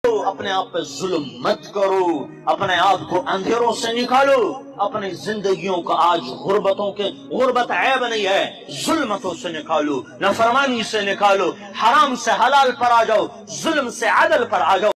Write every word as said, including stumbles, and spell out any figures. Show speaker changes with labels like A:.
A: बैठो, अपने आप पे जुल्म मत करो, अपने आप को अंधेरों से निकालो, अपनी जिंदगियों का आज गुर्बतों के गुर्बत ऐब नहीं है, जुल्मतों से निकालो, नाफरमानी से निकालो, हराम से हलाल पर आ जाओ, जुल्म से अदल पर आ जाओ।